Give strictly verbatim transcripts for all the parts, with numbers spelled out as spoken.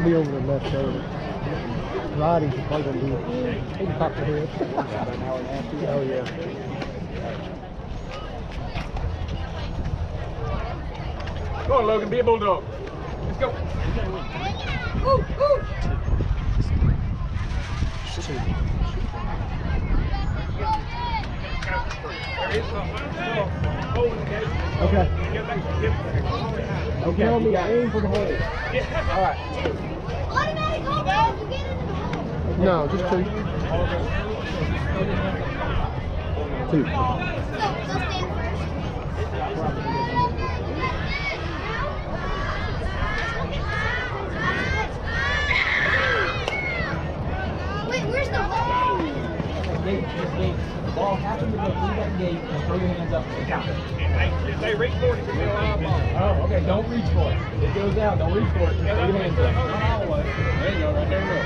gonna be over the left shoulder. Riding is probably gonna be. He can pop the head. About an hour and a half. Oh yeah. Go on, Logan. Be a bulldog. Let's go. Ooh, ooh. Okay. Okay. Tell me to aim for the hole. All right. Automatic go back to get into the hole. No, just two. Two. So, so stand first. Wait, where's the hole? Gate, this gate. The ball happens to go through that gate and throw your hands up. Count it. If they reach for it, it's a live ball. Oh, okay. Don't reach for it. It goes out. Don't reach for it. Throw your hands up. Not all the way. There you go. Right there. Look.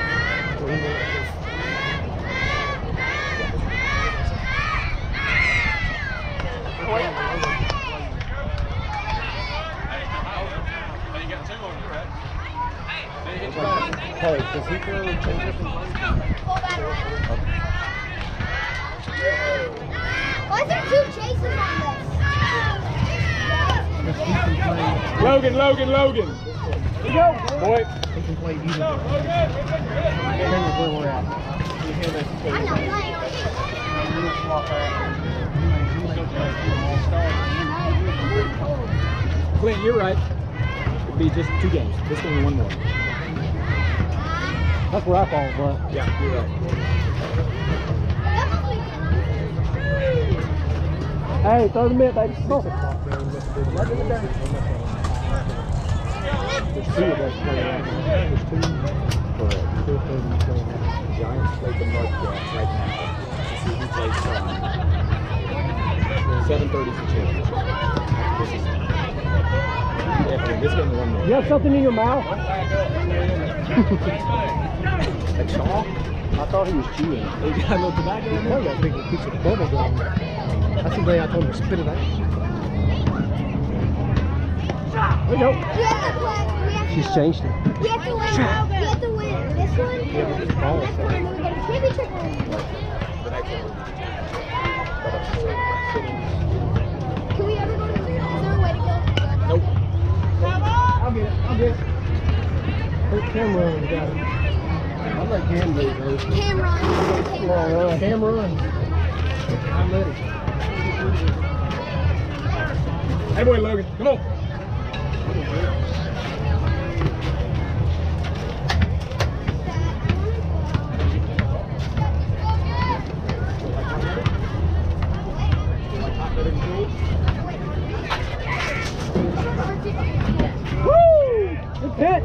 Hey, does he throw change up and Pull that way. Why is there two chases on this? Logan, Logan, Logan. Here you go, boy. He can play either. Depends on where we're at. I'm not playing on Clint, you're right. It'd be just two games. This one and one more. That's where I fall, but Yeah, you're right. hey, throw the mid, baby. Go. There's two of us playing. There's two. Correct. Giants play the Mudcrats right now to see who plays strong. seven thirty is the championship. This is yeah, this game one more. You have something in your mouth? That Shaw? I thought he was chewing. He got a little tobacco in I there. got a big piece of bubble gum. That's the day I told him to spit it out. There you go. We have to play. We have to She's changed it. We have to win. We have to win this one. Yeah, but this ball is Next one, and then we get a championship one. The next one. Can we ever go to the Is there a way to go? Nope. I'll get it. I'll get it. Put Cameron got it. I like Cam do those. Cam run. Cam Long run. run. Cam runs. I'm ready. Hey, boy, Logan. Come on. Woo! Good pitch.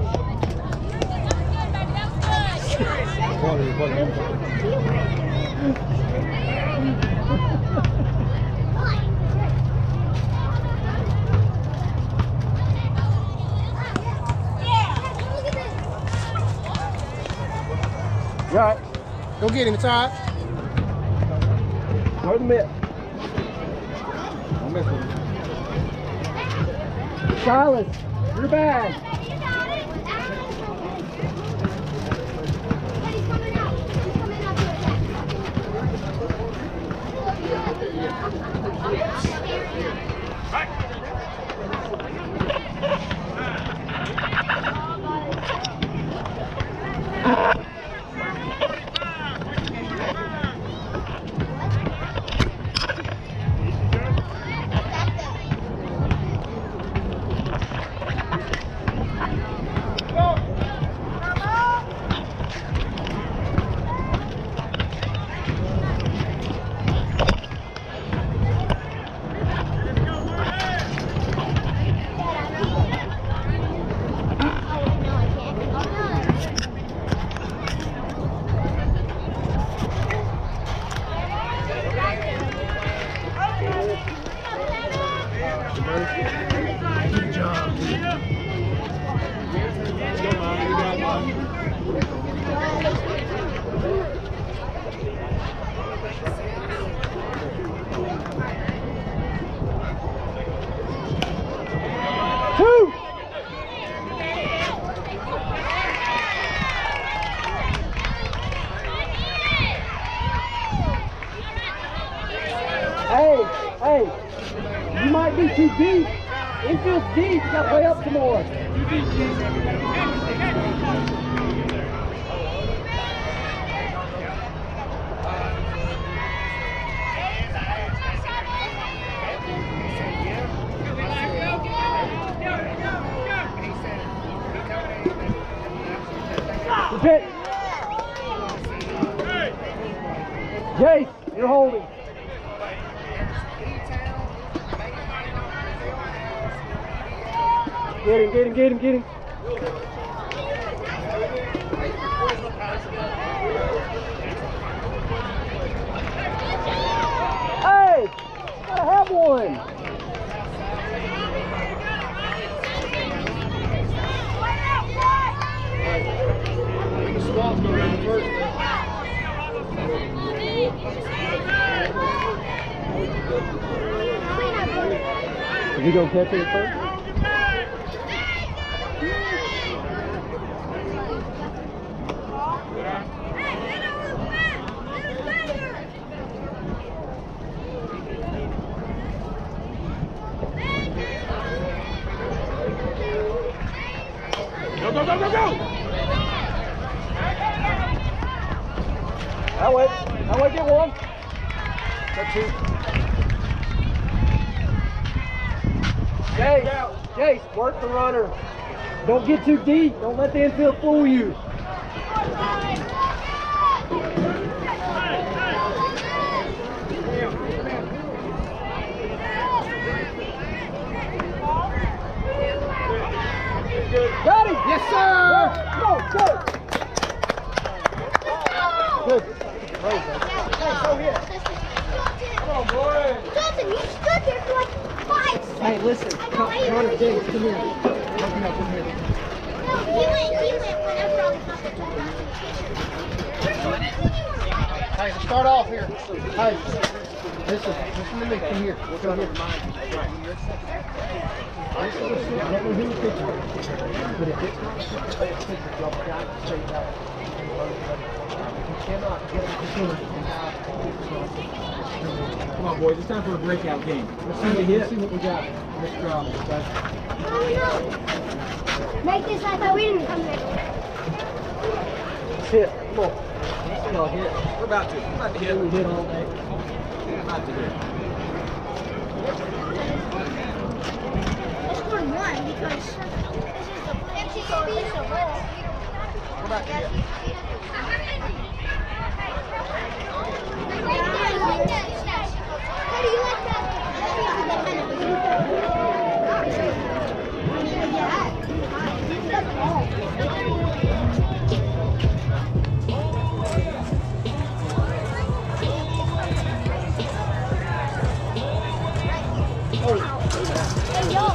Quality, quality. You all right? Go get him. It's all right. Throw the mitt. Don't mess with him. Silas, your bag. He's coming out. He's coming out to be too deep. Infield's deep. You got to play up some more. Good pitch. Jace, you're holding. Get him, get him, get him, get him. Hey, gotta have one. The swap's going around first. Is he gonna catch it at first? Go, go, go, go, go! That way. That way, get one. That's two. Jace, Jace, work the runner. Don't get too deep. Don't let the infield fool you. Got him! Yes, sir! Go, go! Good. Hey, go here. Come on, boy! Dalton, you stood there for like five seconds. Hey, listen. Come, come on, James, come here. Come here, come here. No, he went, he went whenever I was not there. Hey, let's start off here. Hey, listen, listen to me. Come here. We'll come here. I don't know who the pitcher is, but if it's not a pitcher, y'all got to straighten out. You cannot get a facility and have Come on, boys. It's time for a breakout game. Let's see, let's see what we got. Let's draw. Oh no! Make this like that we didn't come here. Hit. Come on. Let's see y'all hit. We're about to. We're about to hit. We hit all day. We're about to hit. I scored one because this is the empty goal. This is a goal. We're about to hit. How do you like that? Hey, yo.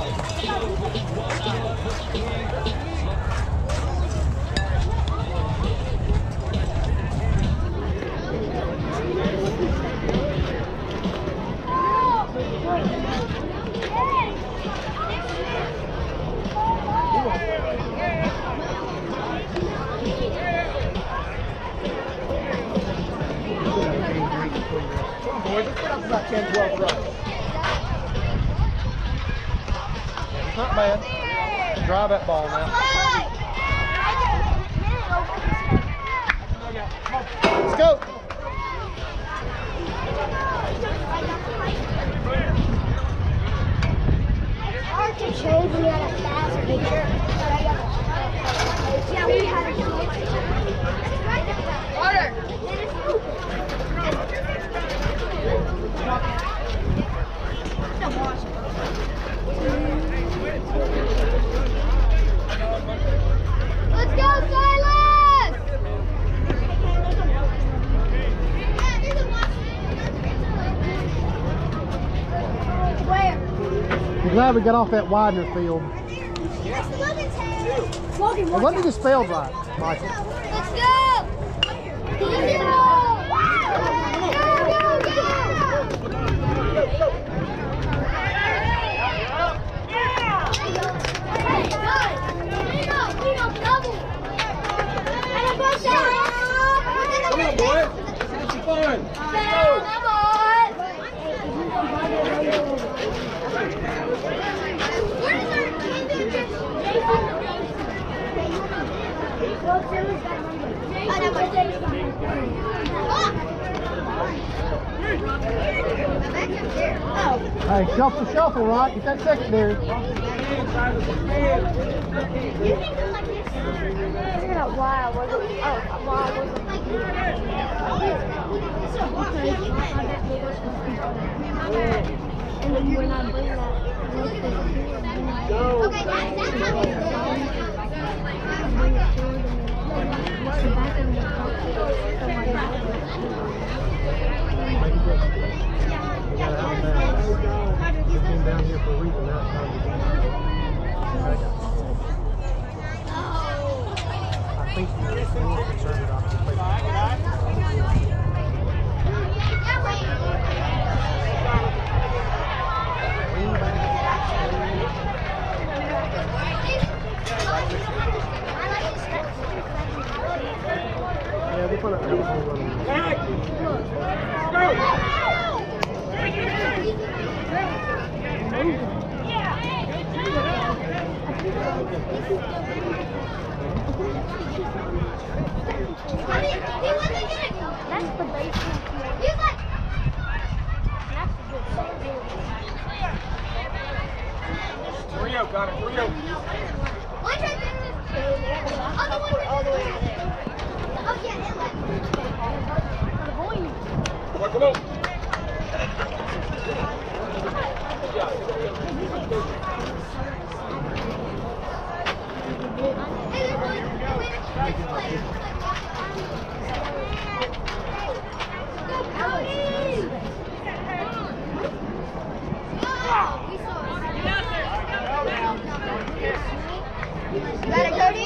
Boys, let's put up about ten, twelve runs. It's not bad. Drive that ball now. Let's go. It's hard to change when you had a fast pitcher. Yeah, we had a Order. Let's go, Silas! Where? I'm glad we got off that Widener field. That's Logan's head. Logan, It wasn't even spelled right, Michael. let's go! Go, go, go! Hey, guys! Lino, Lino, double! And a push out! Come on, boys! Have some fun! Come on! Hey, shuffle, shuffle, right? Get that secondary. Figure out why I wasn't. Oh, why I wasn't. And then when I bring that, okay, that's that's how it Down here for a reason now. I think you're more concerned about the place. Yeah, we're gonna have a whole run. That's the basement. He's like, that's the good stuff. three oh, got it, three oh. One right there. Other one all the way over there. Oh yeah, it left. Come on, come on. Hey, there's one. Go, Cody! Got it, Cody?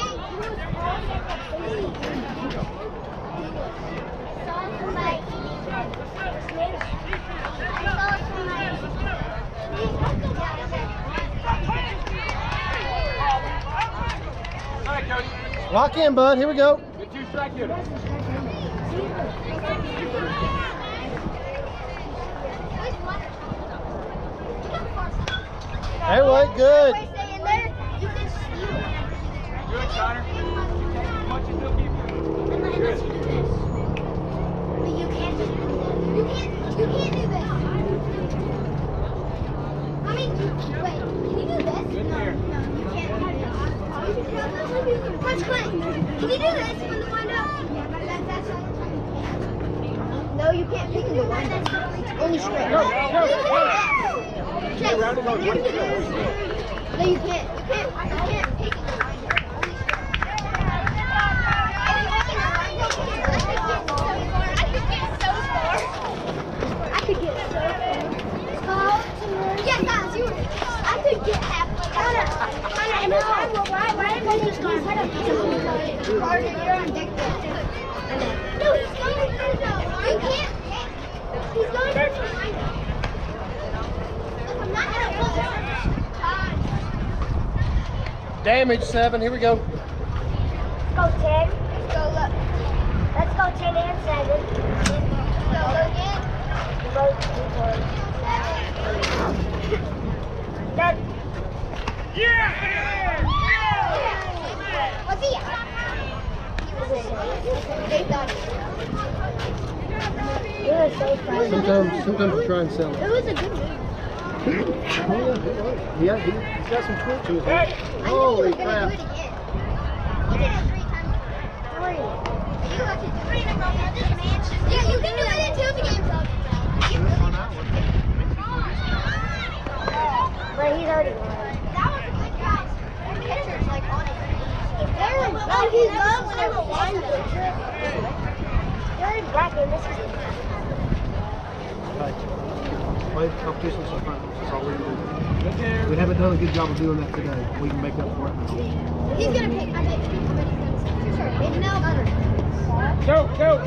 All right, Cody. Lock in, bud. Here we go. Good two strike hitter. Hey, wait, good. Stay in there. You can steal. Good, Connor. You take as much as they'll give you. But you can't just do this. You can't, you can't do this. I mean, wait, can you do this? Good No, there. no, you can't do this. Watch Clint. Can you do this from the window? No, you can't pick the window. Only straight. Go, go, go. Chase, Round it on, you one, can do two, this. No, you can't. You can't. You can't pick the window. I could get so far. Yeah, guys, you were. I could get halfway. Connor, Connor, and why, why, why did we just go ahead of you? Carter, you're on deck there too. No, he's going to the window. You can't. He's going to the window. Look, I'm not gonna pull this. Damage seven. Here we go. Let's go ten. Let's go look. Let's go ten and seven. Let's go Logan. Logan. Seven. Yeah! What's he at? They thought it was so fun. Sometimes, sometimes we try and sell it. It was a good move. Yeah, he, he's got some twitch to his head. I knew he Holy was gonna crap. do it again. He did it three times. Three. You have to do it in a row. This man's just. Yeah, you can do it in two games. But he's already won. That was a good guy. The pitcher's like on his knees. No, he loves whenever one pitcher. You're in black and this is. Play the competition so far. That's all we can do. Good there. We haven't done a good job of doing that today. We can make up for it now. He's gonna pick. I bet you. I bet he's gonna say. Sure. Maybe no. Go, go.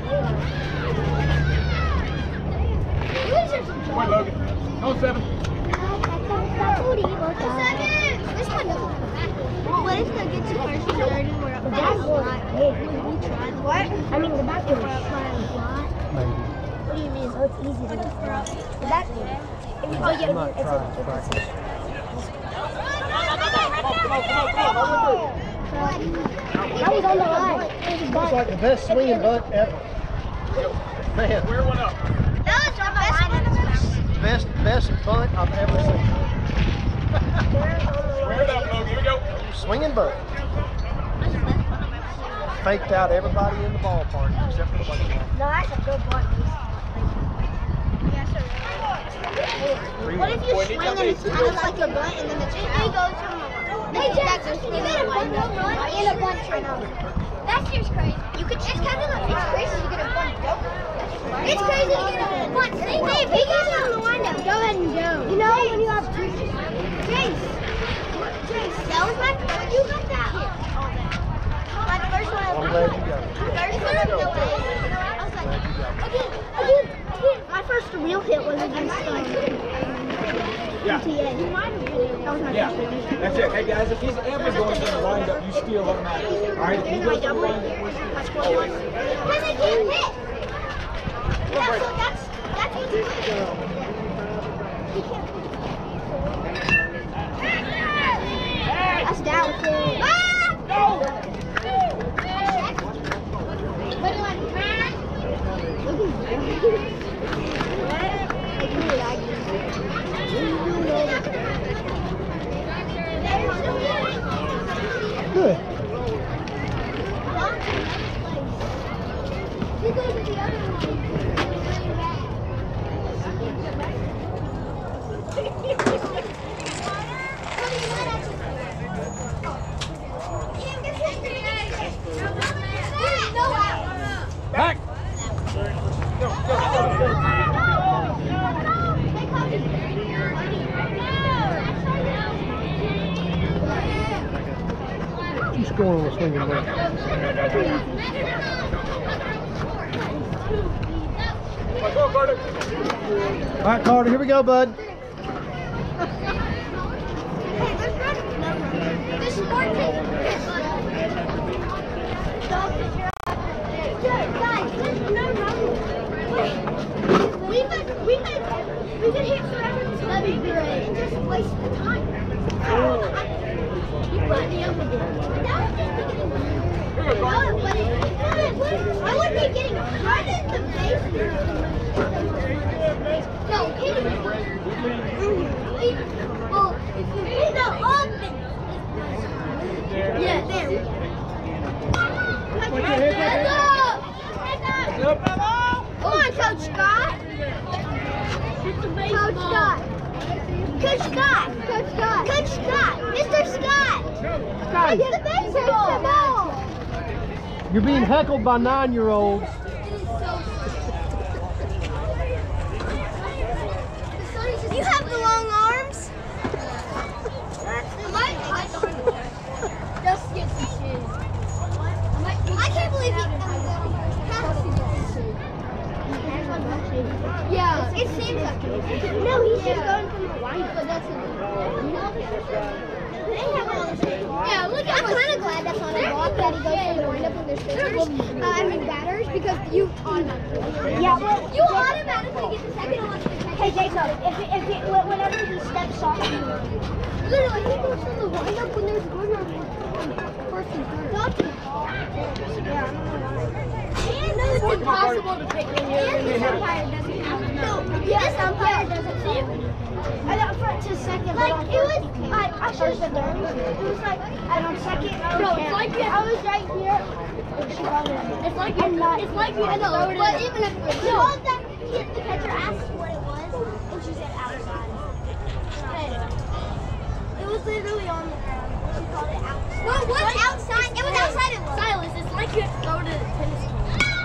Losers. Come on, Logan. Go, seven. Seven. This one doesn't. What if they get to first and third and we're up? That's not. We tried. What? I mean, the back door is trying a lot. Maybe. What do you mean? So it's easy to get through. The back door. Oh yeah, I'm not it's a. trying to It's practice. a. Come on, come on, come on, come on. That was on the line. It's like the best swinging bunt ever. Man, Square one up. That was on the line. best best bunt I've ever seen. Square it up, Logan. Here we go. Swinging bunt. Faked out everybody in the ballpark except for the white guy. No, that's a good bunt. What if you swing and it's kind of like a bunt and then the chicken goes from the Hey, Jack, you get a bunt home run and a bunt turnover. That's just crazy. You could. It's kind of like it's crazy to get a bunt double. It's crazy to get a bunt. Hey, if he gets on the windup, go ahead and go. You know when you have two. Jace. Jace, that was my. You got that. My first one. I'm glad you got it. First one. I was like, again, again, again. My first real hit was against um, Yeah. T A. That was my Yeah. first hit. That's it. Hey guys, if he's ever going to the windup, you steal automatically. All right. If he goes to the windup, That's what it was. Because I can't hit. That's what, that's, that's what's good. He can't hit. That's down. Ah! No! What do I do? Good. You go to the other one. back. Go, go, go. You scoring on a swinging bunt. Let's go, Carter. All right, Carter, here we go, bud. This is more guys, there's no run. We could, we could, we could hit forever in seventh grade and just waste the time. You put me up again. That was just beginning. No, but it, I would be getting right in the face. No, kidding me. Well, if you hit the offense. Yeah, there we go. Let's go! Come on, Coach Scott. Coach Scott. Coach Scott. Coach Scott. Coach Scott. Mister Scott. Guys, Get the baseball. you're being heckled by nine-year-olds. You have the long arms. Just get some shoes. I can't believe he. Yeah, it seems like it. No, he's just going from the line, but that's it. They have all the shoes. Yeah, look at I'm kind of glad that's not a block that he goes from the windup when there's pitchers. Uh, I mean batters, because you automatically. Yeah, well, you automatically get the second electric. Hey, Jacob, if it, if it, whenever he steps off, literally, he goes from the windup when there's one on first and third. Yeah, I don't know why. And it's impossible to pick when you're in the umpire doesn't count. No, this umpire doesn't count. I got front to second. Like, it was, I, I should have said that. It was like, and on second, I was, no, it's like I was right here. It's like you're not. It's like you had to lower it. But even if no, that the catcher asked what it was, and she said outside. It was literally on the ground. She called it outside. Well, what's outside? It was outside in Silas. It's like you go to the tennis court.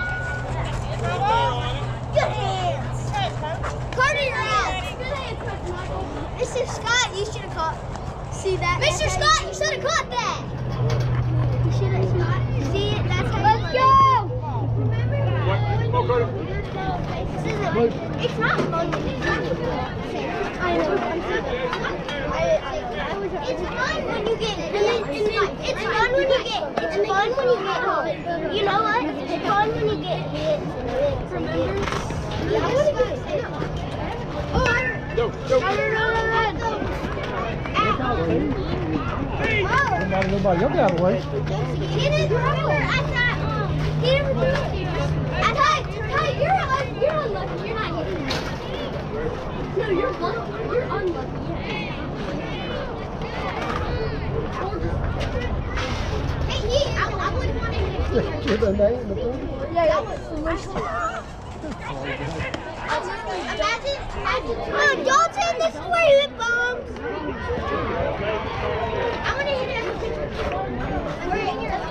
Good hands. Carter, your hands. Good hands, Coach Michael. Mister Scott, you should have caught. See that? Mister Scott, you should have caught that. You should have caught. See it? That's how. Let's go. Remember? What? Go, Carter. This isn't. It's not fun. It's not I know. I, I, I was. It's fun when you get. And then, and then it's fun when you get. It's fun when you get home. You know what? It's fun when you get hit. Remember? Yeah, I want to get hit. Oh, I. Go, go. Run, run, run, run. Ow. Oh. Everybody, y'all get out of the way. He didn't throw it. I thought, um, he didn't throw it. I thought, hey, you're, un you're unlucky. You're not hitting me. No, you're lucky. You're unlucky. Hey, he, I, I wouldn't want to hit him. Give a name, the pool. Yeah, that was slushed. Imagine, imagine. Come on, Dalton, this is where you hit bombs. I'm gonna hit it as a pitcher. We're in here.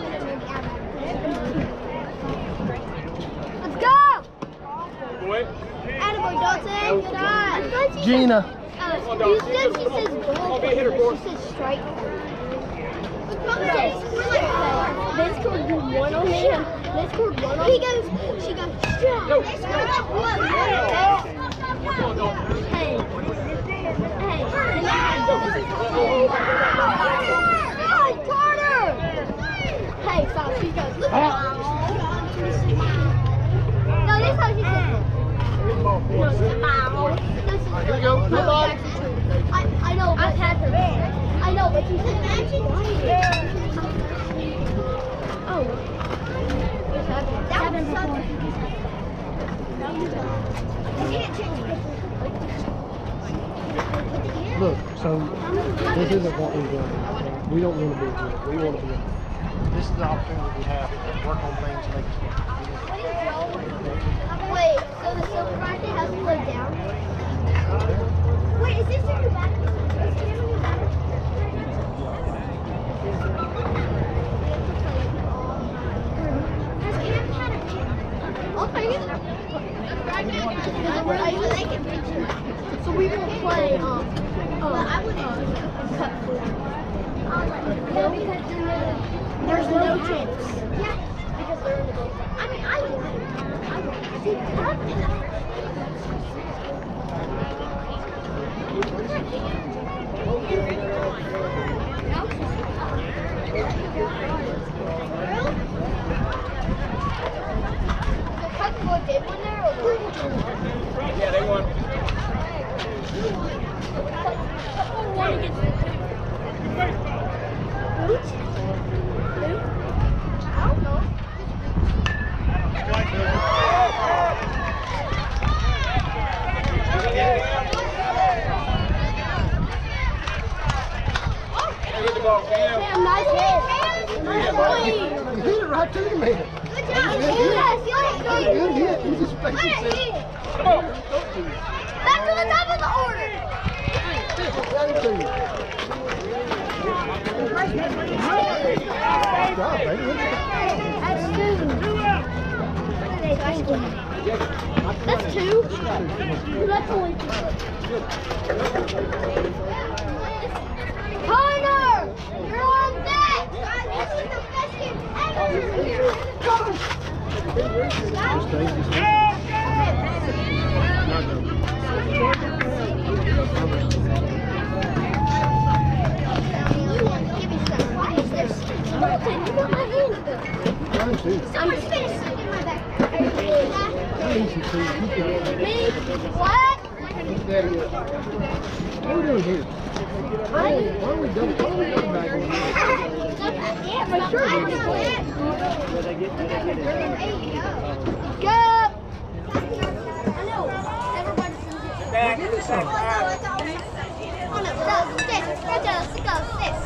Let's go! Boy. Attaboy, Dalton. Good eye. Gina. Uh, you said she says ball, but she says strike. They scored one on him. They scored one on him. He goes, she goes, strike. They scored one. Hey. Hey. Hey, Carter. Hey, stop. She goes, look. No, this is how she says it. No, it's foul. This is Here we go. no, it's actually true. I, I know, I've had her. I know, but you said actually oh. That was something. You can't change it. Look, so this isn't what we want. We don't want to be here. We want to be here. This is the opportunity we have to work on things and make it. Wait, so the silver bracket has to go down? Wait, is this in your back? Is Cam in your back? Has Cam had a chance? I'll play it. So we will play, um, um, I wouldn't cut four. No, because there's no chance. Yeah, because they're in the goal. I mean, I would. I would. See, cut it. Yeah, they won. Get the ball, Cam. Cam, nice hit. Nice play. You hit it right to the man. Good job. Yes, yes, Good hit. You just Good basically said. hit. Come on. Back to the top of the order. Right to you. Good job, baby. That's two. That's two. That's only two. Connor, you're on deck. This is the best game ever. Give me some. Why is there skeleton? You got my hand up. Someone's face stuck in my backpack. Me? What? What are we doing here? Why are we double why are we double back on here? Yeah, for sure. Go! I know. Everybody's in here. Back. Oh no, go, sis. Go, go, go, sis.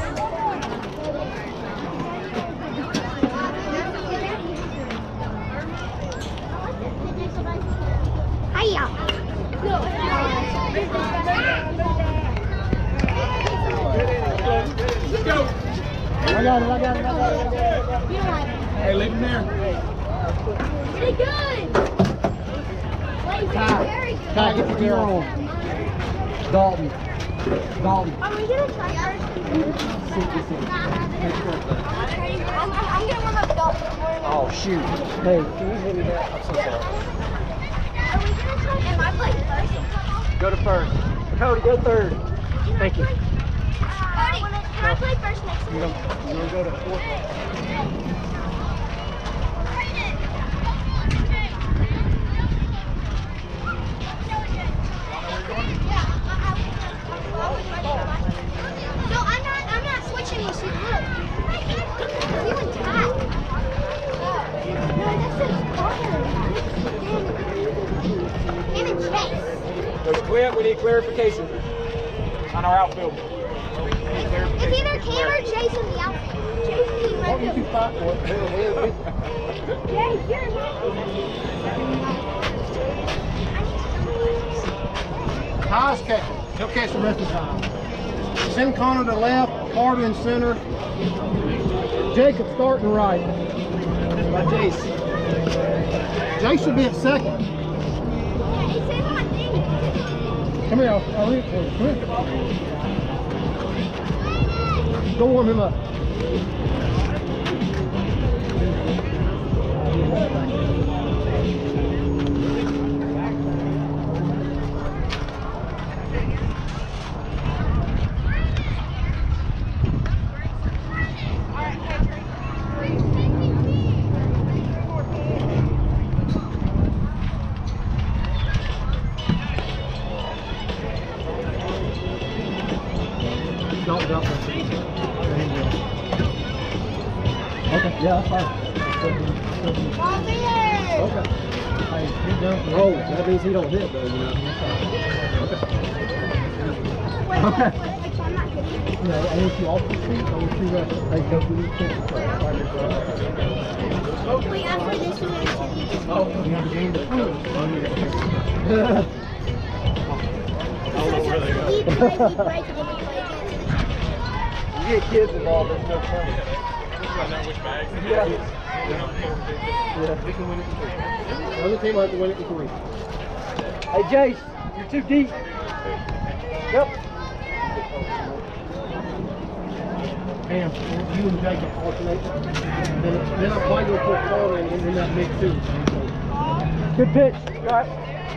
Hiya. No. Let's go. I got it, I got it, I got it. You don't have it. Hey, leave him there. Pretty good. Ty, Very good. Ty, get the gear on. Dalton. Dalton. Are we gonna try first? Sit, sit, sit. I'm, I'm gonna warm up Dalton. Oh, shoot. Hey, can you hit me that? I'm so sorry. Are we gonna try? Am I playing first? Go to first. Cody, go third. Thank you. Cody, can I play first next You time? gonna, you gonna go to fourth? No, I'm not. I'm not switching you. See, look. Quit, we need clarification on our outfield. It's either Cam or Jason the outfield. Jason Why don't you fight for it? They're with me. Jay, you're Highest catcher. He'll catch the rest of the time. Send Connor to left, Carter in center. Jacob starting right. By Jace. Jace should be at second. Come here, I'll, I'll read it for you. Come here. Go warm him up. Don't dump it. Okay, yeah, that's fine. Okay. Hey, you dump it. Oh, that means he don't hit though, you know. Okay. Okay. No, I want you off the street. I want you to hey, go through these things. Wait, after this one, Oh, you have a game to prove. oh, really good. You get kids involved, it's no fun. Yeah. Yeah, we can win it in three. The other team will have to win it in three. Hey, Jace, you're too deep. Yep. Cam, you and Jacob alternate. Then, then I'll play you for Carter and in that mix too. Good pitch. All right.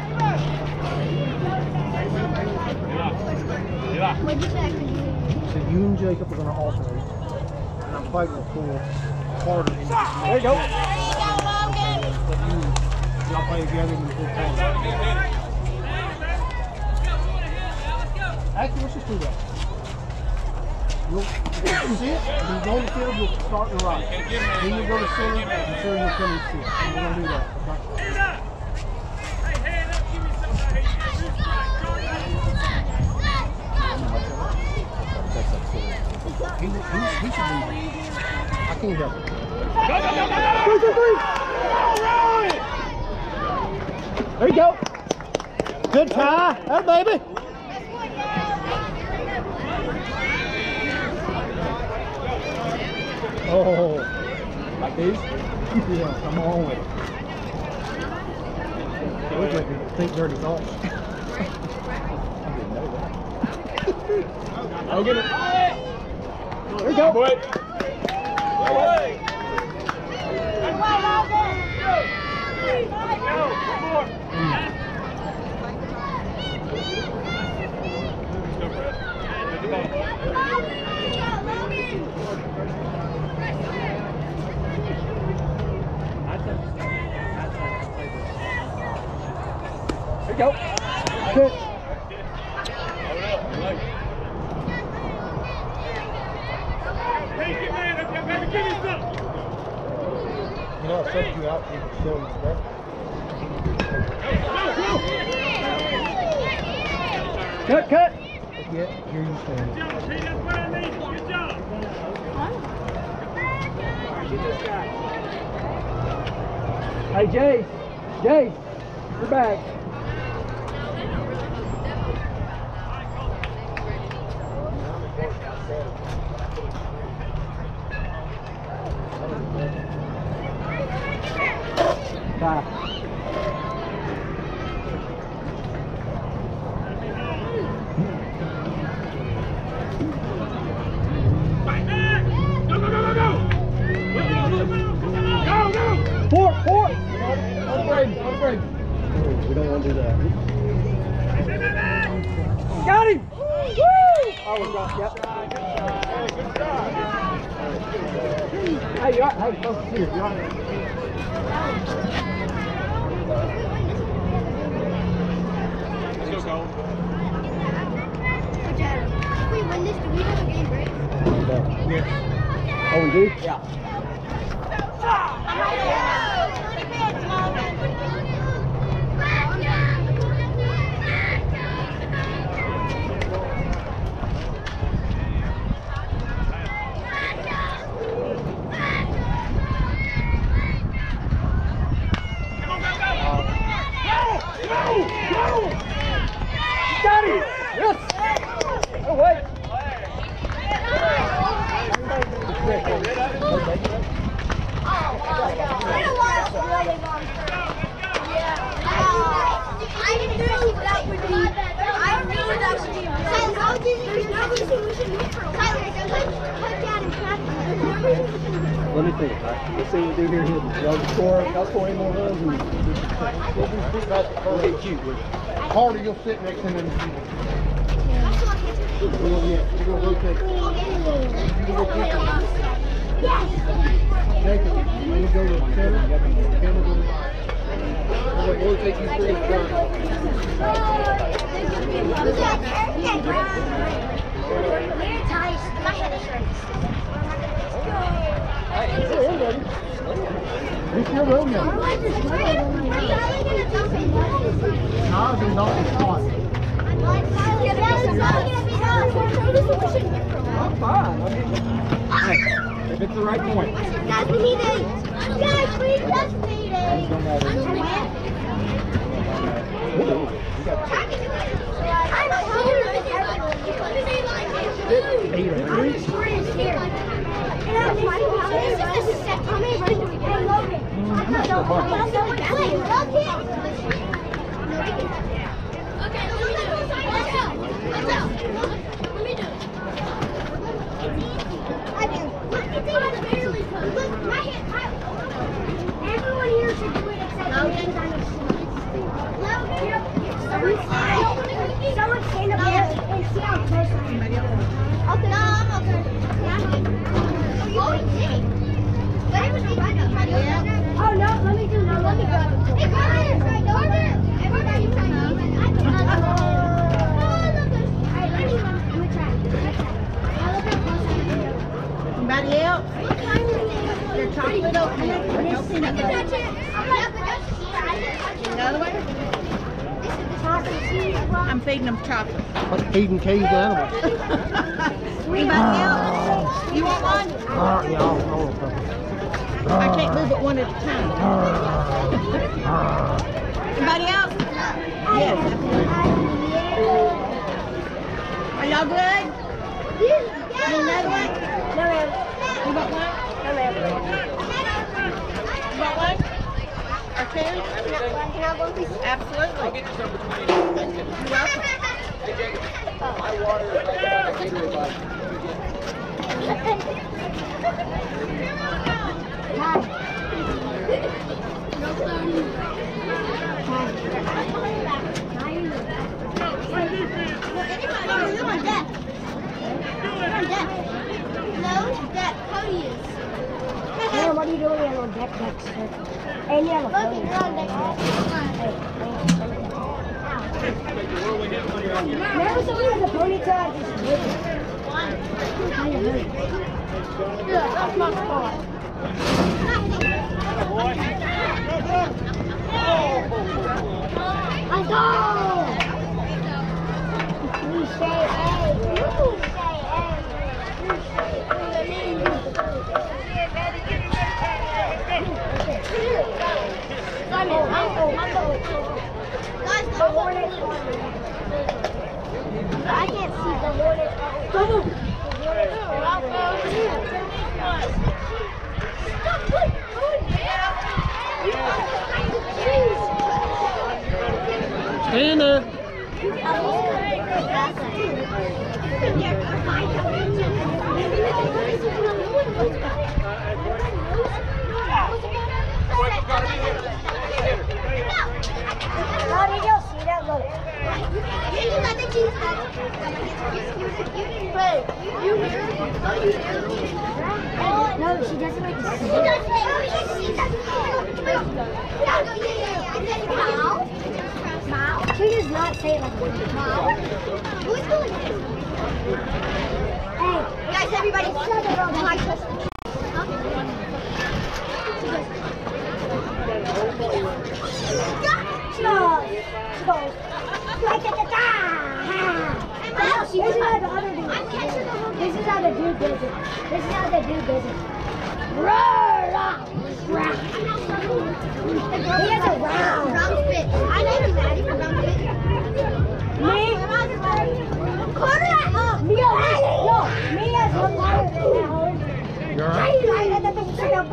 What'd you say? So you and Jacob are going to alternate. And I'm fighting for Carter. In there you go. Y'all play together and we'll Carter. Actually, let's just do that. You'll see it, and you go on the field, you'll start to right. Then you go to center, and center you'll come and sit. And we're going to do that. He, he, he should be. I can't help it. Three, three, three. There you go. Good try. That baby. Oh, like these? Yeah, I'm on with it. It looks like you think dirty thoughts. I'll get it. There you go. Boy. Boy. There you go. Good. You know, I sent you out so you can show them stuff. Cut, cut! Yeah, here you stand. Good job, Pete. That's what I need. Good job. Hey, Jace. Jace, you're back. Bye. Go, go, go, go, go! Go, go! Four, four! Unafraid, unafraid. We don't want to do that. Got him! Woo! Oh, we got, yep. Good job. Hey, you're right. Hey, focus here. You're right. Let's go, Cole. If we win this, do we have a game break? Yes. Oh, we do? Yeah. Got it! Yes! Oh, wait! I knew that would be. I knew that would be. How did you know we should Tyler, put down and practice. Let me think. Right? Let's see what we do here. Y'all score. Y'all score any more runs. And we'll be big basketball. We'll get cute with it. Harder, you'll sit next to him in the field. We're gonna, yeah, we're gonna rotate. You're gonna go quick. Yes. Jacob, we're gonna go to the center. Camera go to the right. We're gonna rotate you three at a time. It's your room now. Nah, they're not as hot. I'm fine. I mean, hey, if it's the right point. Guys, we need eight. Guys, we just need eight. Everyone here should do it except Logan. Someone stand up there and see how close I am. Okay. No, I'm okay. Oh, you did. Oh, no, let me do no, let me go. Hey, Carter! Carter! Everybody try to Anybody else? Your chocolate opening. Another one? I'm feeding them chocolate. Like feeding caged animals. Anybody else? You want one? Uh, yeah, I'll, I'll, I can't move it one at a time. Anybody else? Yes. Are y'all good? Need another one? No, ma'am. You want one? No, ma'am. You want one? Or two? Can I have one, please? Absolutely. I'll get you some between you. You're welcome. Hey, Jacob. My water is right about a Gatorade bottle. Ma'am, what are you doing on your deck deck, sir? And you have a phone. Remember someone has a ponytail and just whip it? Kind of hurt. Yeah, that's my spot. Let's go! We say A. You say A. You say A. Guys, the hornet. I can't see the hornet. Go! stand there. How did y'all see that? Look. You got the cheese. Wait, you hear? No, she doesn't like to see. She doesn't like to see. She does not say it like that. Who's doing this? Hey, guys, everybody, shut it up. My sister. This is how the other dude does it. This is how the dude does it. This is how the dude does it. He has a round. I know the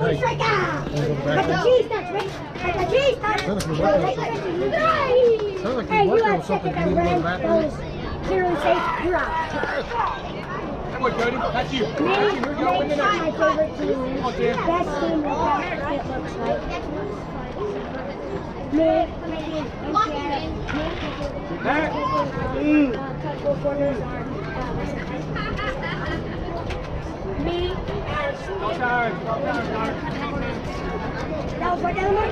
Hey. Strike out! Wanna go back Like the there? cheese touch, right? Like the cheese touch. Sounds like you're working on something. Sounds like you're working on something. You need to go to the bathroom. Clearly safe, you're out. Come on, Cody. That's you. Me, That's you. You're going to win the my next. favorite team. Best team in the country, it looks like. Me, and Back. couple corners are me and No time. No time. that was right down there.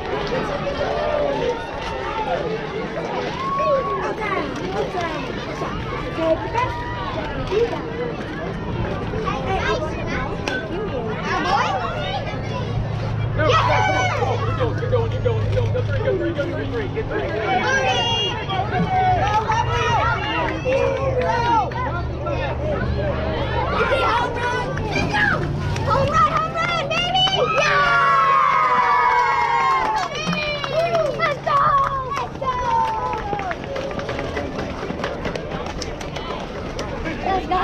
Okay, okay. Take it back. You got it. Hey, No, go, go, go. You're going, you're going, you're going. Go three, go three, go three, three. Get three. Home run, home run, baby! Yeah! Let's go! Let's go! Let's go!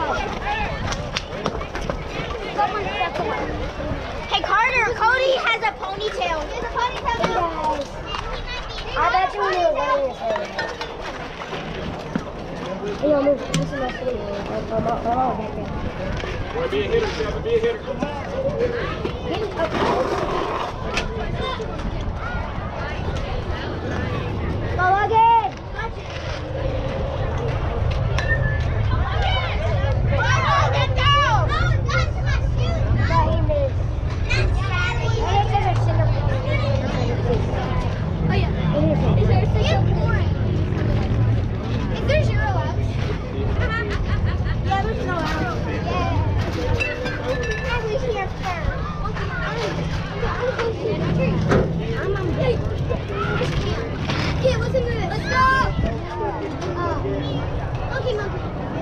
Hey Carter, Cody has a ponytail. He has a ponytail. Yes. I bet you we were wearing his hair. You know, move. This is my sleeve. I'm I'm all back there. Boy, be a hitter, Kevin. Be a hitter. Get up. Go Logan! Let's go! No, he missed. Oh yeah. Is there a single? Is there zero outs? Yeah, there's no outs. Yeah. I was here first. I'm on the okay, what's in this? Let's go! Oh. Okay, monkey.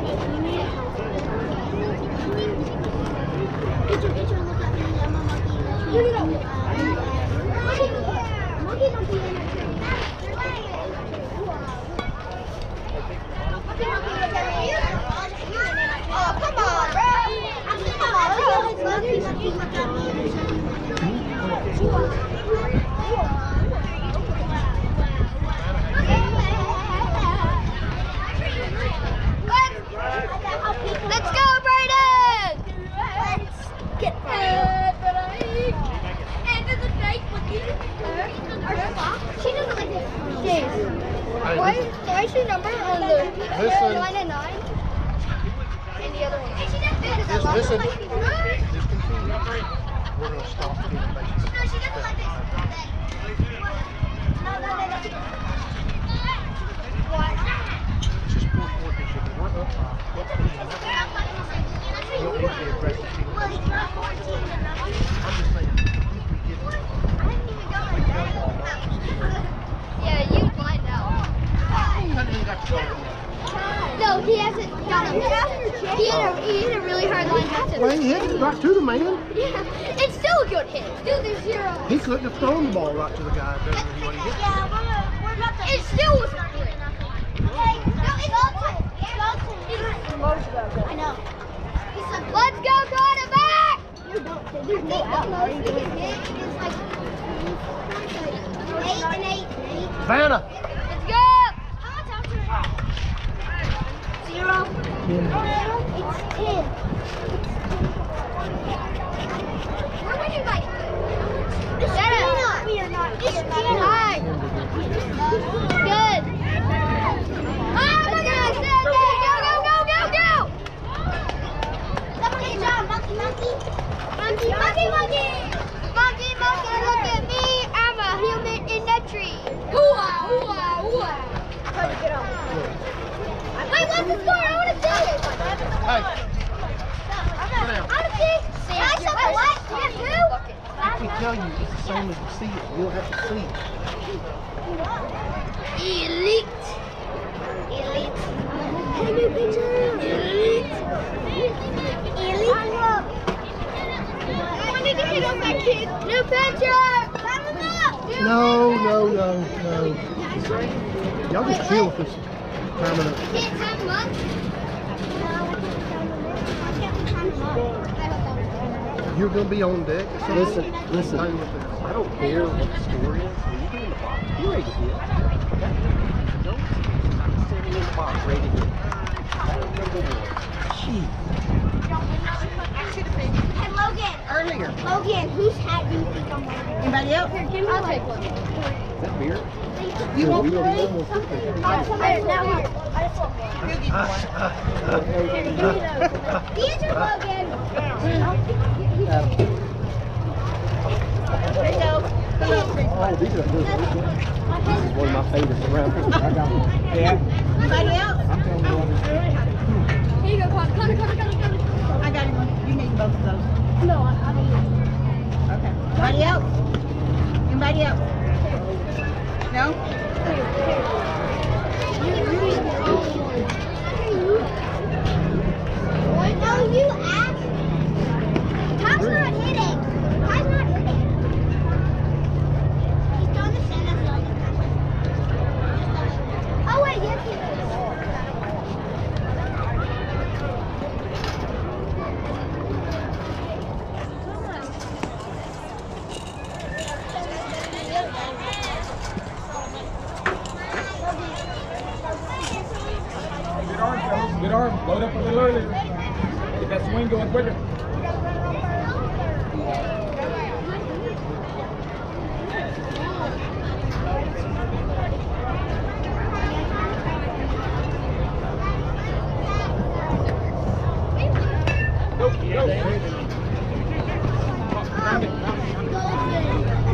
Picture, picture, look at me. I'm a monkey. No, no, no. Monkey, monkey, monkey in a tree. Oh, come on, bro. Come on, bro. Monkey, monkey, look at me. Let's go, Brayden! Let's get it. And there's a nice one. She doesn't like this. Why, why is she number on the Listen. nine and nine? And the other one. Just listen. Discontinue. We're going to stop the bases. No, she doesn't like this. No, no, no, no. What? It's just poor sportsmanship. We're up high. You don't need to be aggressive. Well, he's not fourteen enough. I'm just saying, if we get it. I didn't even go like that. Yeah, you blind out. You haven't even got to go. No, he hasn't got him. He hit a, he hit a really hard line back to Well, he hit it right to the man. Yeah, it's still a good hit. Dude, there's zero. He couldn't have thrown the ball right to the guy. It doesn't really what he hit. Yeah, we're, we're about to. It still was not good. Okay, no, it's Dalton. It's Dalton. I know. Let's go, quarterback! You don't. There's no out. He can hit. It's like eight and eight and eight. Vanna. Let's go! How much outs are there? Zero. It's ten. We're winning by. It's ten. We are not. It's ten. Hi. Good. Oh my gosh! Go, go, go, go, go! Good job, monkey, monkey. Monkey, monkey, monkey. Monkey, monkey, look at me. I'm a human in the tree. Hoo-ah, hoo-ah, hoo-ah. Wait, what's the score? I want to see it. Hey. I want to see. I saw the what? You got two? I can tell you it's the same as you see it. You'll have to see it. Elite. Elite. Hey, new picture. Elite. Elite. I wanted to hit on that kid. New picture. Time him up. No, no, no, no. Y'all just chill with this timing up. Can't time him up. No, I can't time him up. I can't time him up. I hope that was You're gonna be on deck. So Listen, listen. I don't care what the score is. When you get in the box, be ready to hit. Okay? Don't stop standing in the box ready to hit. That's number one. Gee. Hey, Logan. Earlier. Logan, whose hat do you think I'm wearing? Anybody else? Here, give me I'll take one. Is that beer? You want we three? already almost hit there. I'll come here. Now here. I just want one. You get one. Here, give me those. These are Logan. There you go. Oh, these are good. This is one of my favorites around here. I got one. Yeah. Anybody else? I'm telling you what it's Here you go, Connor. Connor, Connor, Connor, Connor. I got one. You need both of those. No, I, I don't need Okay. Anybody else? Anybody else? No? No, you asked. Ty's not hitting. Ty's not hitting. He's throwing the sand as well. Oh wait, yes he is. Good arm, fellas. Good arm. Load up a little earlier. Get that swing going quicker. Go, go. Round it, round it, round it.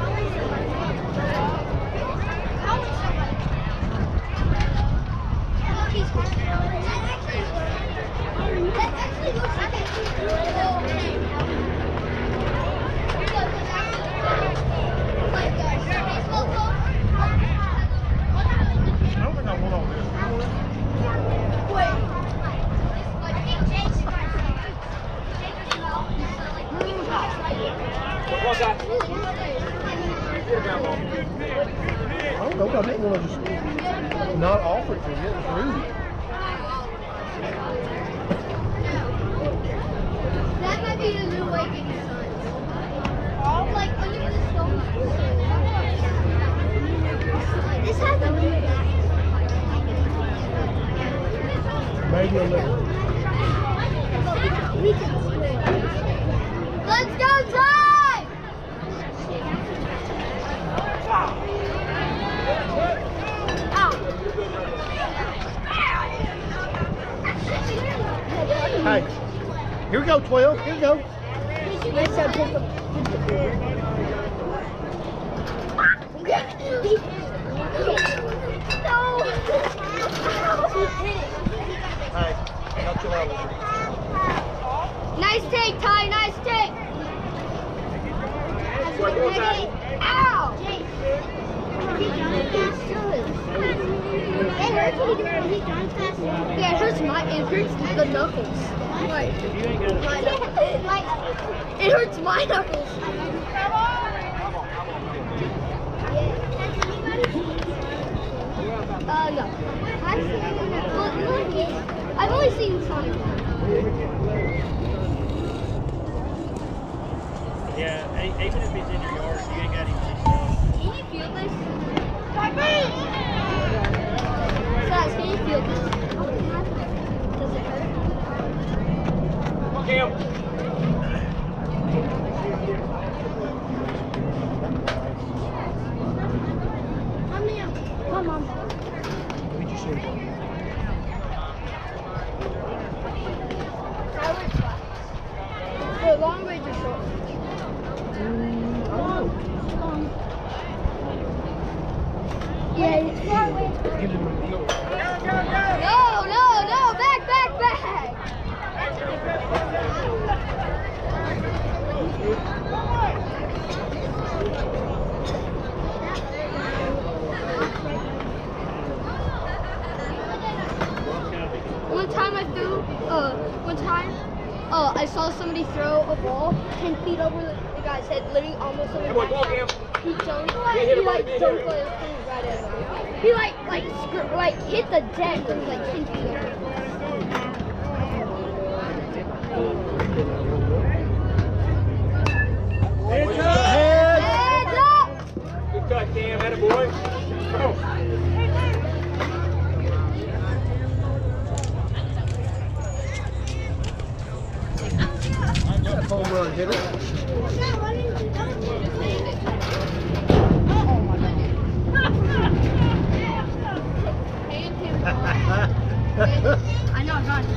I don't think I want all this. Come on, guys. I don't know. I didn't want to just not offer it to you. It was rude. That might be the new way to get sun. Like, look at this so much. This has a new back. Maybe a little. We can swim. Let's go, Ty! Hey, here we go, twelve. Here we go. Nice job, Jacob. No! Hey, not too loud. Nice take, Ty. Nice take. Ow! It hurts when you do it. He jumps fast. Yeah, it hurts my. It hurts the knuckles. Like, my knuckles. Like, it hurts my knuckles. Uh, no. I've seen. Look, look. I've only seen Sonic. Yeah, even if he's in your yard, you ain't got him. Can you feel this? Saz, can you feel this? Does it hurt? Come on, Cam. Come here. Come on. What did you say? I would try. For long range or short range? Yeah, it's far away. No, no, no, back, back, back. One time I threw, uh, one time, uh, I saw somebody throw a ball ten feet over the, the guy's head, literally almost over Hey, his boy, come on, head. Cam. He jumped, hit he him, like buddy, jumped hit him. like right at him. He like, like, scr- like hit the deck and was like ten feet over. Heads up. Heads up. Good cut, Cam. Atta boy. Come on. That home run hitter. I know, I'm gone.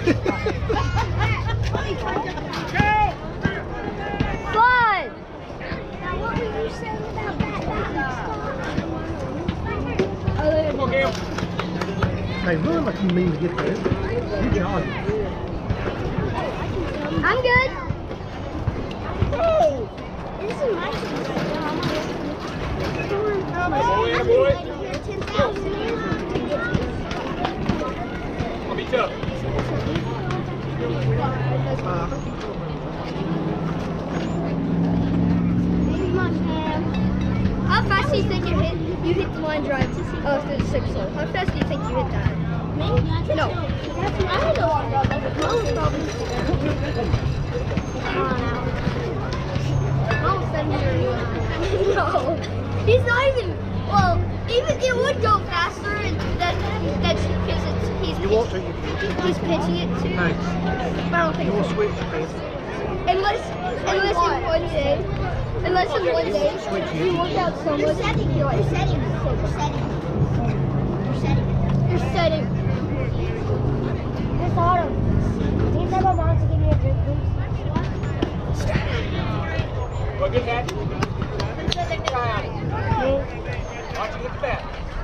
Fun! Now, what were you saying about that? Come on, Cam. Hey, run like you mean to get there. You're jogging. I'm good. Hey! This is my Boy, boy. I'll be tough. How fast do you think you hit? You hit the line drive? Oh, through the six hole. How fast do you think you hit that? Me? No. That's I hit a long drive. Mom probably. Mom's seven years. No, he's not even. Well, even it would go faster, and that that's because it's he's You want to, you he's pitching it to. Hey, But I don't think you want so. to switch? Hey, Unless, unless in one day, unless in one day, you work out so much. You're setting, you're setting, you're setting, you're setting, you're setting. Miss Autumn, do you ever want to give me a drink, please? Go get that. Watch you get the bat.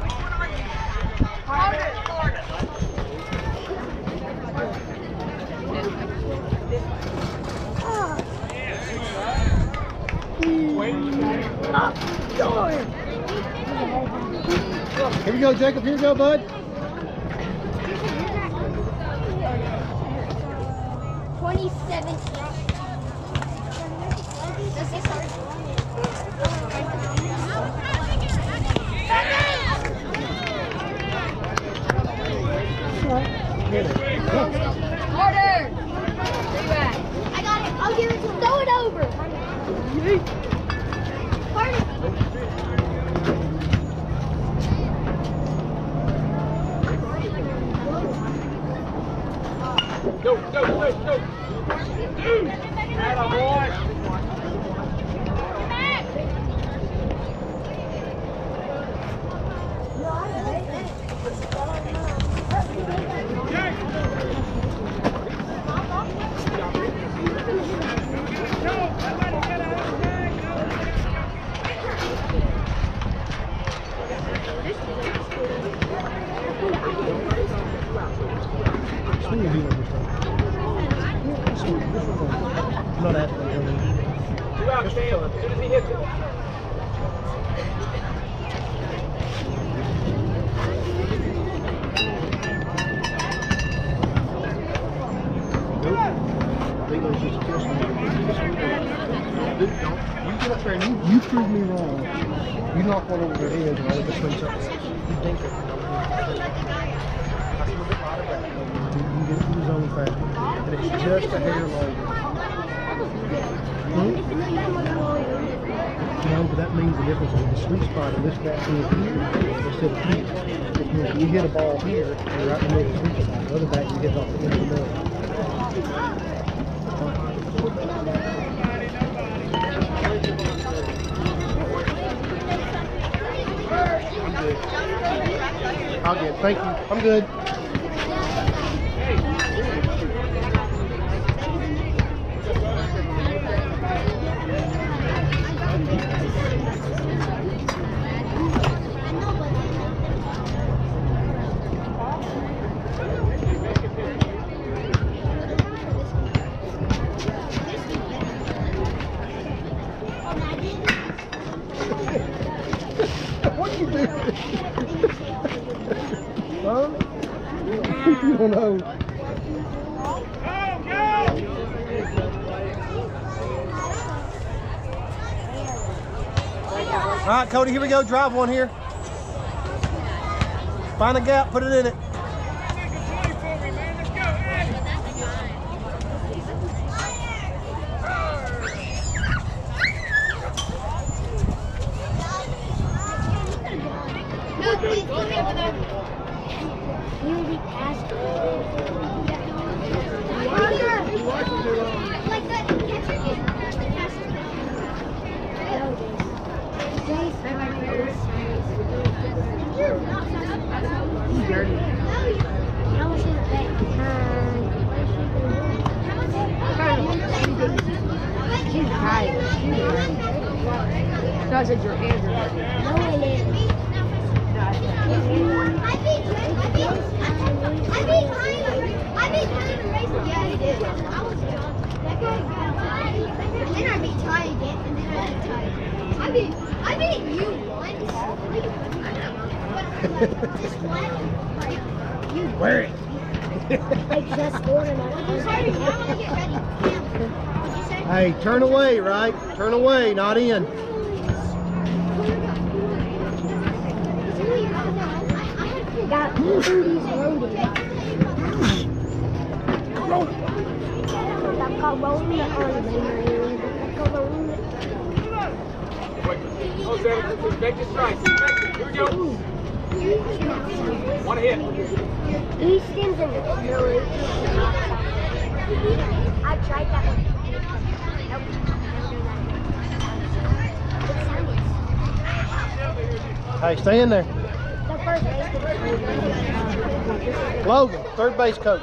Here we go, Jacob. Here we go, bud. Twenty-seven. Harder. Where you at? I got it. I'll give it to him. Throw it over. Harder. Go, go, go, go. Atta boy. Swing your heel over stuff. Swing. Not that. Two out, Cam. As soon as he hits it. Lego's just kiss me. You get up there and you, you prove me wrong. You knock one over their head and all of a sudden something. You think that. You can get it to the zone fast. And it's just a hair longer. Hmm? No, but that means the difference is the sweet spot of this bat being here instead of here. If you, you hit a ball here, you're right in the middle of the sweet spot. The other bat you hit off the end of the middle. I'll get it. Thank you. I'm good. What are you doing? Huh? You don't know. All right, Cody, here we go. Drive one here. Find a gap, put it in it. You already passed it. Like the catcher game, the fastest He's dirty. How much is it pay? She's tired. No, I said your hands are dirty. No, it is. I beat I beat I beat Tyler. I beat Tyler in the race. Yeah, he did. I was young. That guy got tired. And then I beat Ty again, and then I beat Ty. I beat I beat you once. Just one. Like you. Wear it. I just scored him. What'd you say? I want to get ready. What'd you say? Hey, turn away, right? Turn away, not in. Got Moody's loaded. That's called rolling it on the That's called rolling it. Oh, Sam, make the strike. Here we go. One hit. Easton's in the village. I tried that one. Nope. Hey, stay in there. The first base. Logan, third base coach.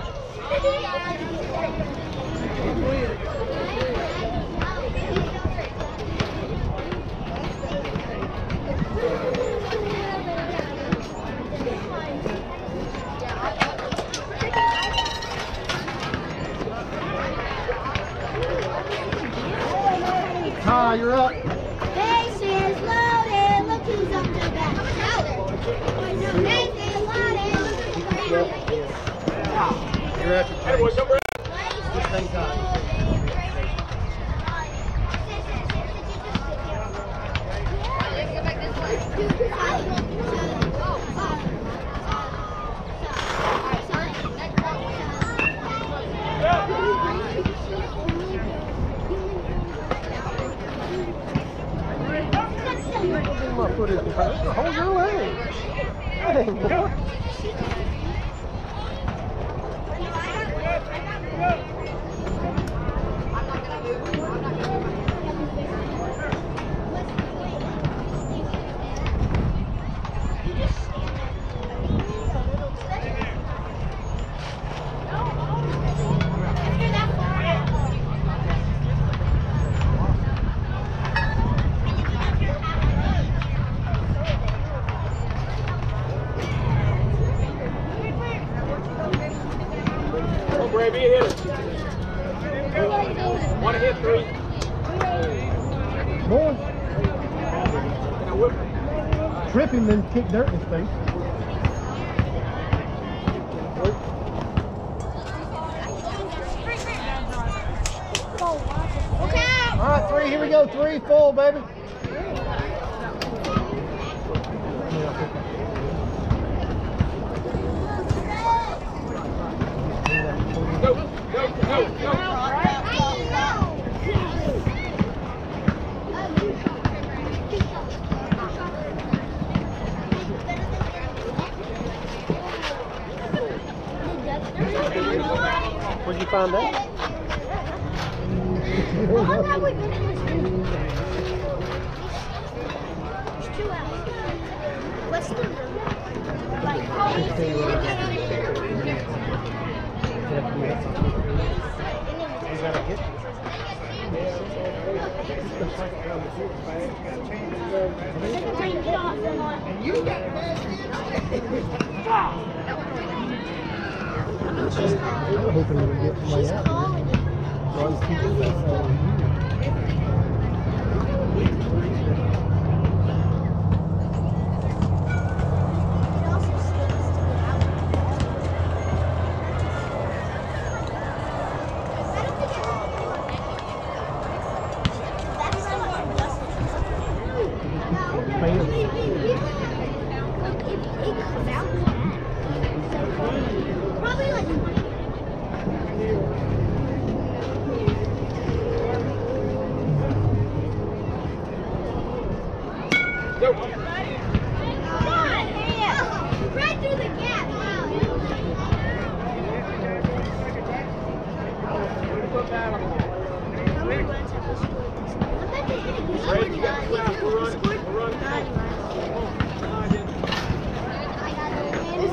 Ty, you're up. Bases loaded. Look who's up to bat. Bases loaded. You're after Hey, boys, number eight. Just hang tight. My foot is hold your leg. Dang, boy. Brad, be a hitter. One hit, three. Boy, Can I whip him? trip him, then kick dirt in his face. All right, three, here we go. Three, full, baby. Go, go, go, go. Where'd you find that? How long have we been in this room? It's two hours. What's the room? Like, Is that a hit? I'm hoping we get somebody out here. Run people back over here. Probably like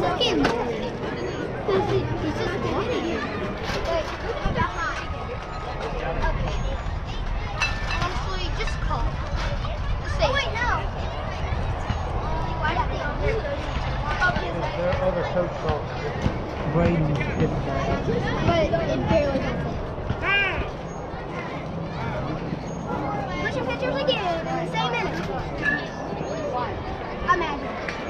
just getting mad. Because he, he's just hitting you. Wait, behind. Okay. Honestly, just call. Just say. Oh, wait, no. Why not? Their other coach thought Brady was getting back. But it barely got there. Push your pictures again in the same minute. Imagine.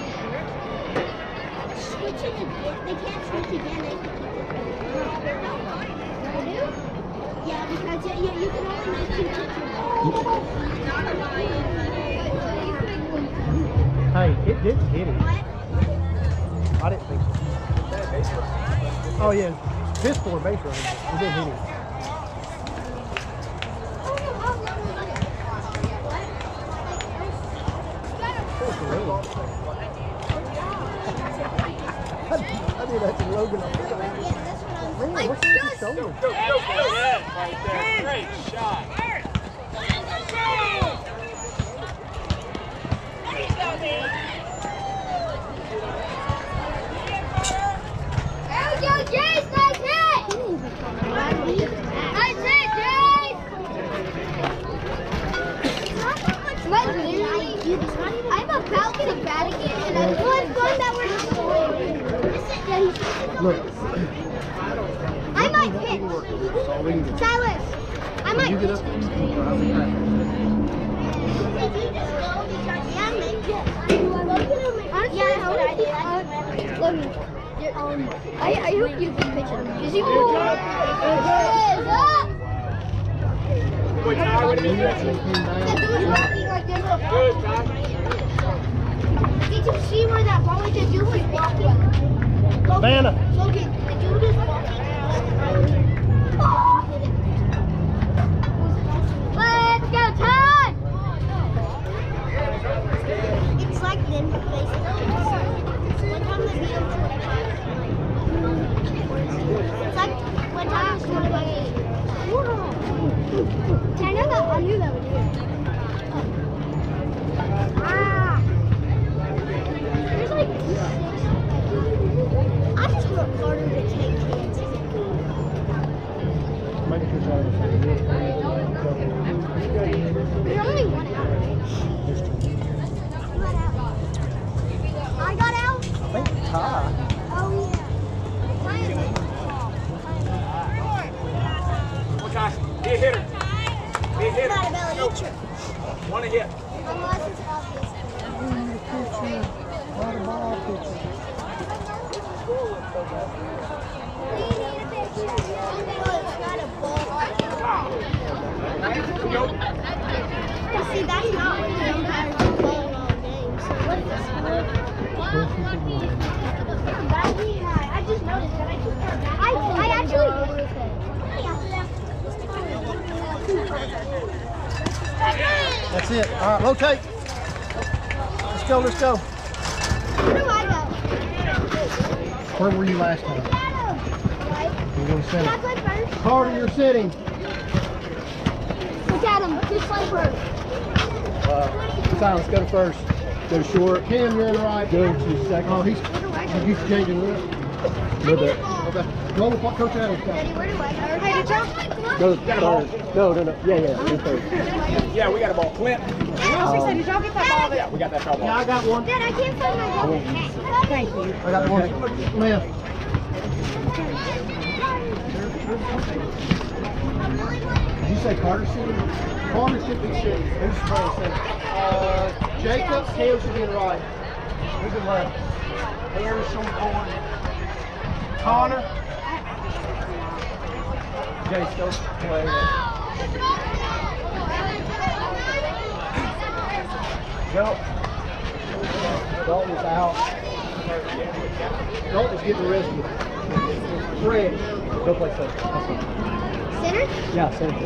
Switching again. They can't switch again. They do? Yeah, because you, you can only make two pictures. Hey, it didn't hit him. What? I didn't think so. Oh yeah, this for base running. It didn't hit him. I did that to Logan. Man, what's his shoulder? Go, go, go. Right there. Great shot. There we go, Jace! Nice hit! Nice hit, Jace! But literally, I'm about to bat again, and I was going that we're scoring. Look. I might pitch. Silas, I might You get pitch. up. Yeah, how would I do that? Logan, you're, um, I, I hope you can pitch him. Is he good? Up! Good, Ty. What do you The dude's walking like this. Good, Ty. Did you see where that ball went? The dude was walking. Vanna. Logan, the dude is walking. Let's go, Todd! It's like them facing. One time they beat him twenty-five. It's like one time it was twenty-five. I know that. I knew that would do it. Ah! There's like six. I just work harder to take chances. Make sure Charlie was There's only one out. I got out. I think Ty. Oh yeah. Okay. Be a hitter. Be a hitter. Not a belly itcher. Want to hit. Unless it's obvious. Not a ball pitcher. Go. See, that's not what the umpires are playing all game. So what is the score? That'd be high. I just noticed that. I just I, I actually. That's it. All right, rotate. Let's go, let's go. Where do I go? Where were you last time? Right. You're going to Can I center. play first? Carter, you're sitting. Look at him. Just play first. Uh, Silence, go to first. Go to short. Cam, you're in right. Go to second. Oh, he's, he's changing it. I need a ball. Okay. Go with what Coach Adams got. Daddy, where do I go? Hey, did y'all play club? Go to third. No, no, no. Yeah, yeah. Go third. Yeah, we got a ball. Clint. She said, did y'all get that ball there? Yeah, we got that foul ball. Yeah, I got one. Dad, I can't find my ball. Thank you. I got one. Left. Did you say Carter sitting? Carter should be sitting. Who's playing center? Uh, Jacob, Cam should be in right. Who's in left? Harris on the corner. Connor. Jace, go play. Go. Dalton's out. Dalton's getting rescued. Fred, go play center. That's fine. Center? Yeah, center.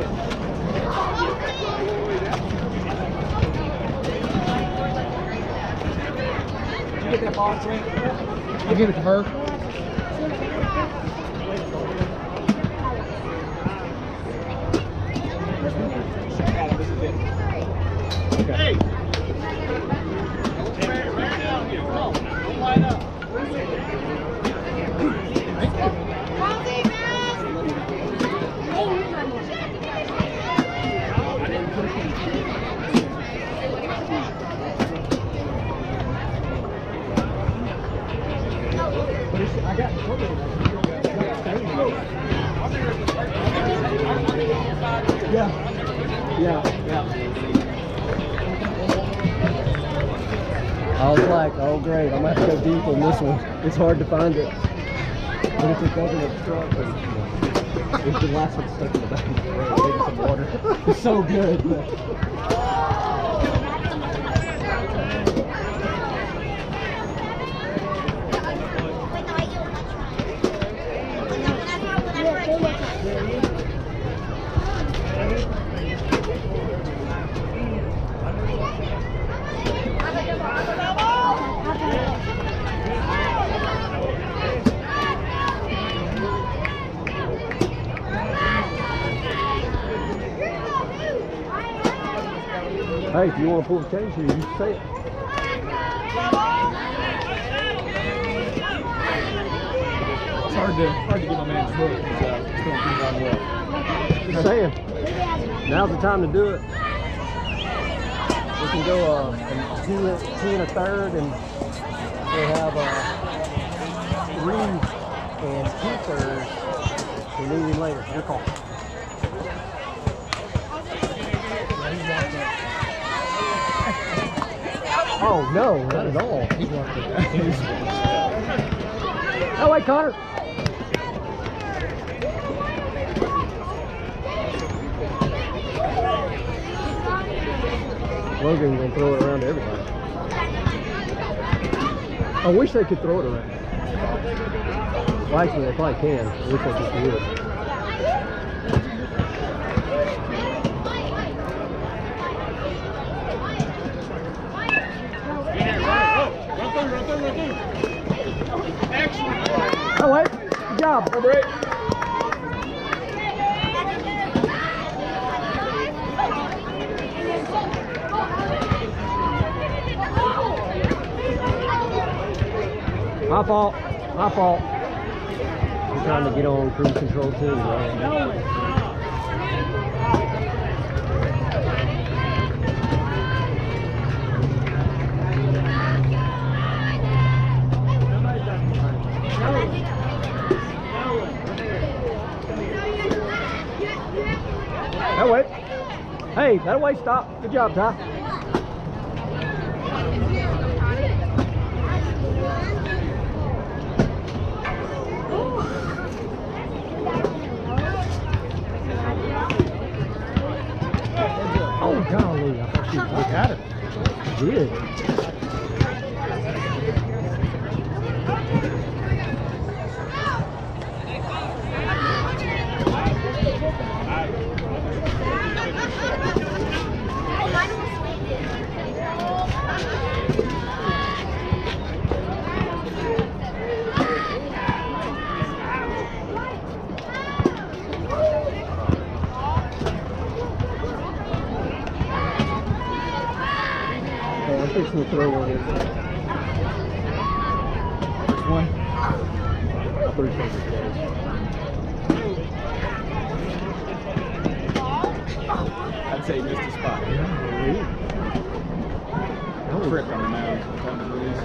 Did you get that ball, Clint? I'll give it to her. Adam, this is it. Okay. Hey! Don't line up. But it's, I got trouble with Yeah. Yeah, yeah. I was like, oh great, I'm gonna have to go deep on this one. It's hard to find it. But if it doesn't obstruct, then, it's the last one stuck in the back of the throat. Maybe some water. It's so good. Hey, if you want to pull the cage here, you can say it. It's hard to hard to get my man's hook. He's uh, still doing on well. Just saying. Now's the time to do it. We can go uh, two, two and a third, and we'll have uh, three and two thirds. We need him later. Your call. Oh no, not at all. He walked it. Oh wait, Connor. Logan gonna throw it around to everybody. I wish they could throw it around. Well, actually, they probably can. I wish they could do it. Oh wait, good job. No break. My fault. My fault. I'm trying to get on cruise control too, right? That way. Hey, that way, stop. Good job, Ty. Oh, golly. I thought she looked at it. She did. I'm fixing to throw one in. Which one? I'll put it in the cage. I'd say he missed a spot. That was Trick on the mound. On the release.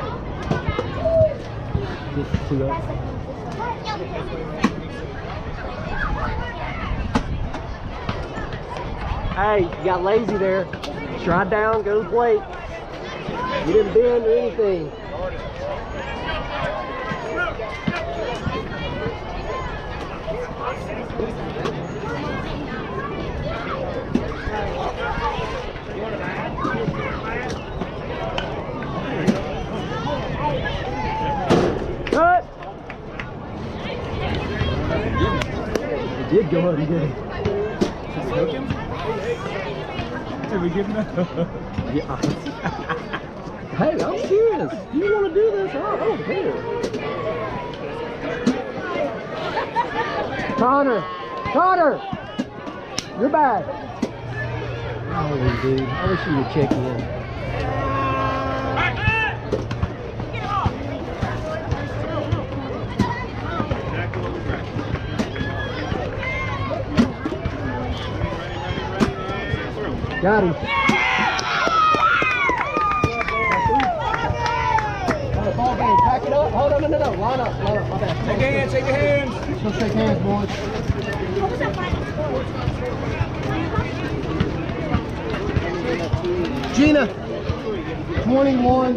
just two up. Hey, you got lazy there. Stride down, go to the plate. You didn't bend or anything. Cut! It did go up and get it. Just hook him? Did we give him that? Yeah. Hey, I'm serious. You want to do this? I don't care. Connor! Connor! You're back. Oh, dude. I wish you would check in. Got him. On the ball game. Pack it up. hold on, no, no, no. Line up, line up. My bad. Shake hands, shake your hands. Let's go shake hands, boys. Gina, twenty-one.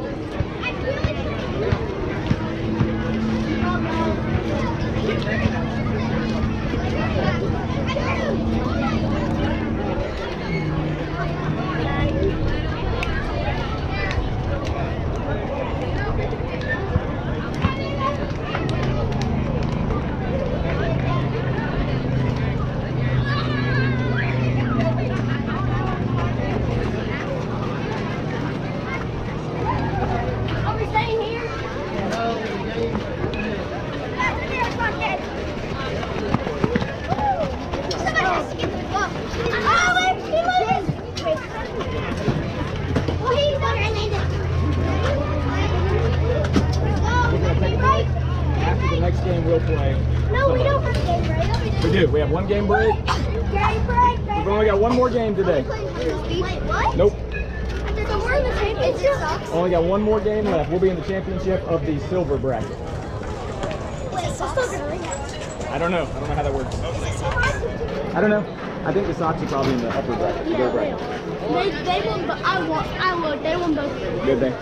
After the next game, we'll play. No, we don't have game break. We do. We have one game break. Game break. We've only got one more game today. Wait, what? Nope. So we're in the championship? Only got one more game left. We'll be in the championship of the silver bracket. Wait, so still gonna rematch. I don't know. I don't know how that works. I don't know. I think the Sox are probably in the upper bracket. the Yeah, bracket. they, they won, but I won. I won. They won both. Good thing.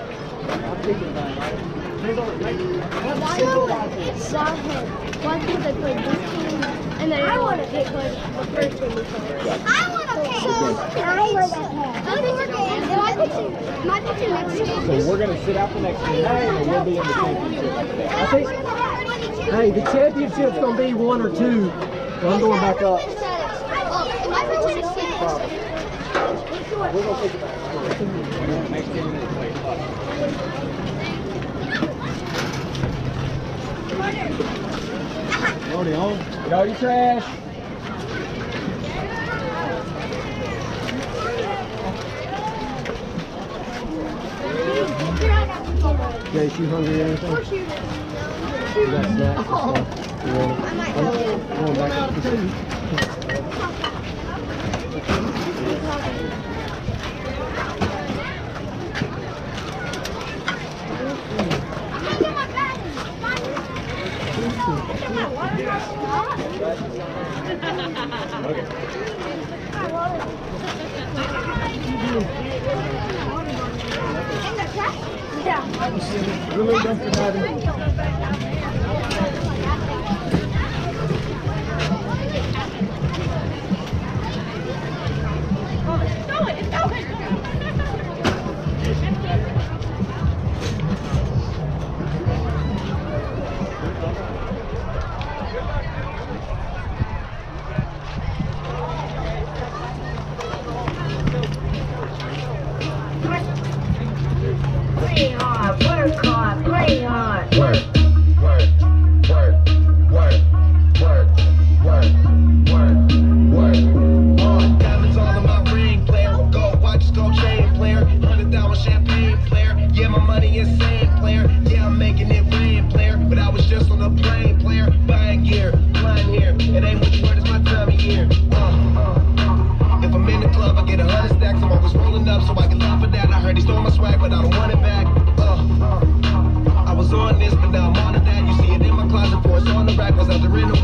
So it's not him. One team they played this team, and then I want to pick like the first team we played. I want to pick. So I want to pick. Am I pitching? Am I pitching next year? So we're going to sit out the next game, and we'll be in the championship. I think, hey, the championship's going to be one or two. So I'm going back up. Am I pitching next year? We're going to take it back. Next game we'll play. Already on. Get all your trash. Jace, you hungry or anything? You got snacks and stuff? You want it? I'm going back up to the Really done for having. Play hard, work hard, play hard. Work, work, work, work, work, work, work, work. All diamonds all in my ring, player. Gold watches, gold chain, player. Hundred dollar champagne, player. Yeah, my money insane, player. Yeah, I'm making it rain, player. But I was just on a plane, player. Buying gear, flying here. It ain't much word, it's my time of year. Uh, uh, uh. If I'm in the club, I get a hundred stacks. I'm always rolling up, so I can laugh at that. I heard he stole my swag, but I don't want it back. I was on this, but now I'm on to that. You see it in my closet, for it's on the rack. Was out there in the